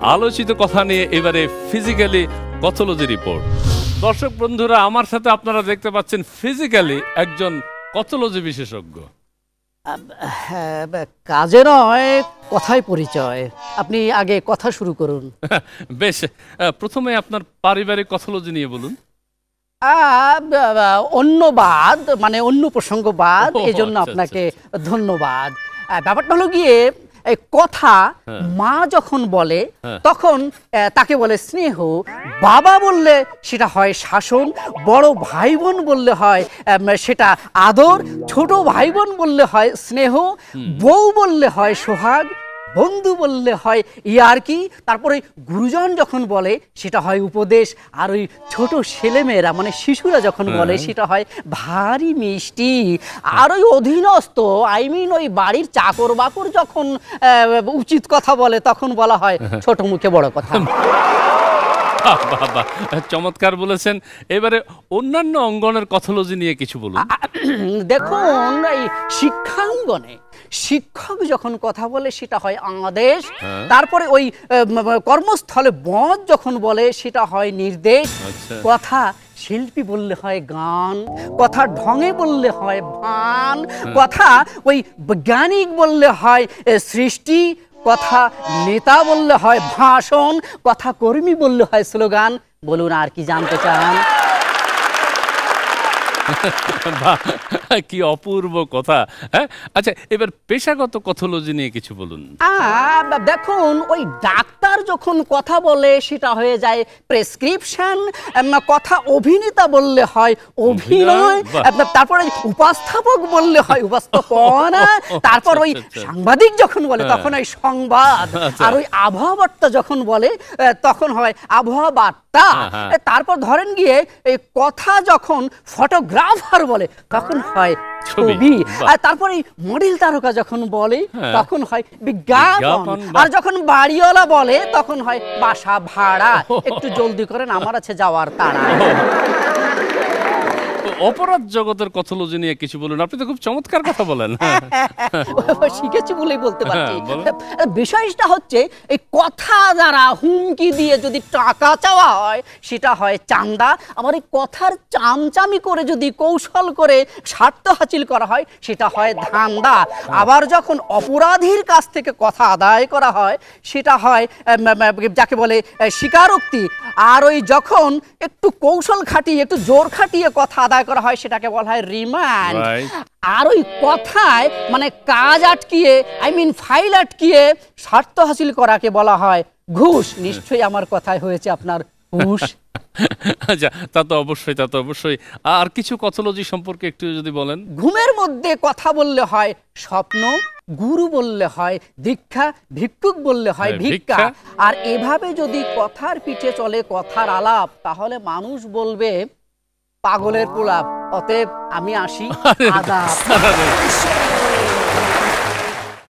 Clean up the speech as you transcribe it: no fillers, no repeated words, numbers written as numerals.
আলোচিত কথা নিয়ে এবারে ফিজিক্যালি কথোলজি রিপোর্ট। দর্শক বন্ধুরা, আমার সাথে আপনারা দেখতে পাচ্ছেন ফিজিক্যালি একজন কথোলজি বিশেষজ্ঞ। কাজে নয়, কথায় পরিচয়। আপনি আগে কথা শুরু করুন। বেশ, প্রথমে আপনার পারিবারিক কথোলজি নিয়ে বলুন। অন্যবাদ মানে অন্য প্রসঙ্গবাদ, এই জন্য আপনাকে ধন্যবাদ। ব্যাপারটা হলো গিয়ে এই কথা মা যখন বলে তখন তাকে বলে স্নেহ, বাবা বললে সেটা হয় শাসন, বড় ভাই বোন বললে হয় সেটা আদর, ছোট ভাই বোন বললে হয় স্নেহ, বউ বললে হয় সোহাগ, বন্ধু বললে হয় ইয়ার্কি, তারপরে গুরুজন যখন বলে সেটা হয় উপদেশ, আর ওই ছোট ছেলেমেয়েরা মানে শিশুরা যখন বলে সেটা হয় ভারী মিষ্টি। আর ওই অধীনস্থ ওই বাড়ির চাকর বাকর যখন উচিত কথা বলে তখন বলা হয় ছোট মুখে বড় কথা। চমৎকার বলেছেন। এবারে অন্যান্য অঙ্গনের কথোলজি নিয়ে কিছু বলুন। দেখুন, এই শিক্ষাঙ্গনে শিক্ষক যখন কথা বলে সেটা হয় আদেশ, তারপরে ওই কর্মস্থলে বস যখন বলে সেটা হয় নির্দেশ। কথা শিল্পী বললে হয় গান, কথা ঢঙে বললে হয় ভান, কথা ওই বৈজ্ঞানিক বললে হয় সৃষ্টি, কথা নেতা বললে হয় ভাষণ, কথা কর্মী বললে হয় স্লোগান। বলুন আর কি জানতে চান? কি অপূর্ব কথা। হ্যাঁ, আচ্ছা, এবার পেশাগত কথোলজি নিয়ে কিছু বলুন। দেখুন, ওই ডাক্তার যখন কথা বলে সেটা হয়ে যায় প্রেসক্রিপশন, কথা অভিনেতা বললে হয় অভিনয়, তারপরে উপস্থাপক বললে হয় উপস্থাপনা, তারপর ওই সাংবাদিক যখন বলে তখন হয় সংবাদ, আর ওই আবহাওয়া বার্তা যখন বলে তখন হয় আবহাওয়া বার্তা। তারপর ধরেন গিয়ে এই কথা যখন ফটোগ্রাফার বলে তখন হয় ছবি, আর তারপরে মডেল তারকা যখন বলে তখন হয় বিজ্ঞাপন, আর যখন বাড়িওয়ালা বলে তখন হয় বাসা ভাড়া। একটু জলদি করেন, আমার আছে যাওয়ার তাড়া। অপরাধ জগতের কথোলজি নিয়ে কিছু বলুন। আপনি তো খুব চমৎকার কথা বলেন। শিখেছি বলেই বলতে পারছি। বিষয়টা হচ্ছে এই কথা দ্বারা হুমকি দিয়ে যদি টাকা চাওয়া হয় সেটা হয় চান্দা, আবার এই কথার চামচামি করে যদি কৌশল করে স্বার্থ হাসিল করা হয় সেটা হয় ধান্দা। আবার যখন অপরাধীর কাছ থেকে কথা আদায় করা হয় সেটা হয় যাকে বলে স্বীকারোক্তি। আর ওই যখন একটু কৌশল খাটিয়ে একটু জোর খাটিয়ে কথা আদায় করা হয় সেটাকে বলা হয় রিমান্ড। আর ওই কথায় মানে কাজ আটকিয়ে ফাইল আটকিয়ে স্বার্থ হাসিল করাকে বলা হয় ঘুষ। নিশ্চয়ই আমার কথায় হয়েছে আপনার ঘুষ। আচ্ছা, তা তো অবশ্যই। আর কিছু কথোলজি সম্পর্কে একটু যদি বলেন। ঘুমের মধ্যে কথা বললে হয় স্বপ্ন, গুরু বললে হয় দীক্ষা, ভিক্ষুক বললে হয় ভিক্ষা। আর এভাবে যদি কথার পিঠে চলে কথার আলাপ তাহলে মানুষ বলবে পাগলের প্রলাপ। অতএব আমি আসি। আদাব।